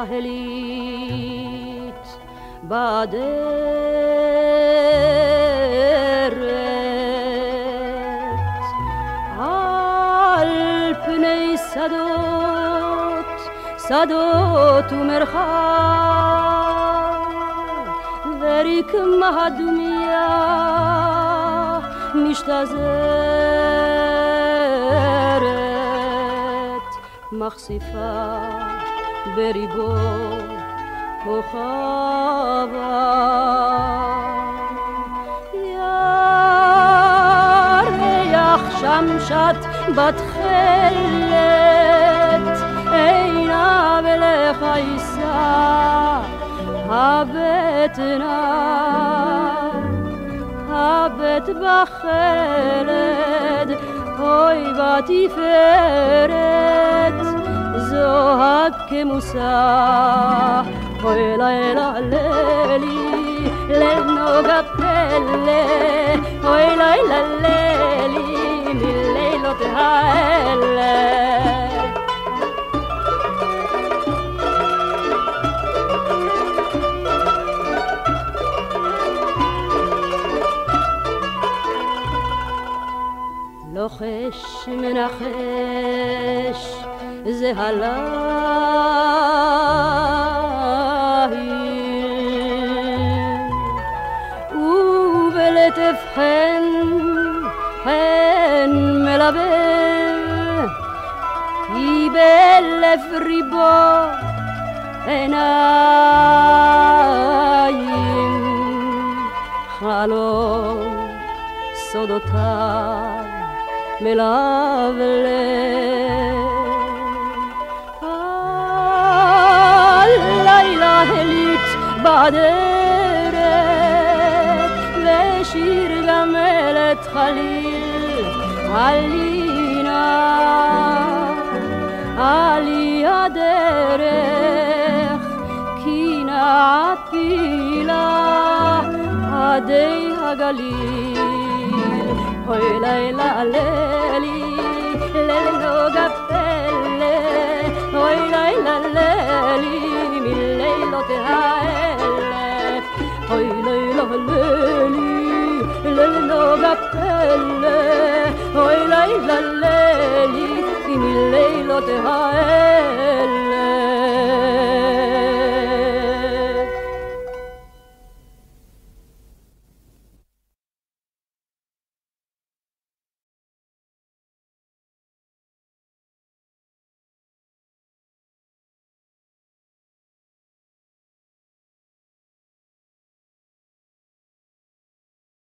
לילית בדרך על פני שדות ומרחב ורקמה הדומיה משתזרת מחשיפה בריבו כוכבה ירח שמשת בתכלת עיניו אליך יישא הבט בחלד אוי בתפארת זוהג כמוסה אוי לילה לילי ליל נוגה פלא אוי לילה לילי מלילות האלה לוחש מנחש זה הליל ובלטף חן מלבב כי בלב ריבו עיניים חלום סודותיו מלבלב הלילה הליט בדרך ושיר גמלת חליל עלי הדרך כי נעתי לה עדי הגליל אוי לילה לילי ליל נוגה פלא אוי לילה לילי מלילות האלף אוי לילה לילי ליל נוגה פלא אוי לילה לילי מלילות האלף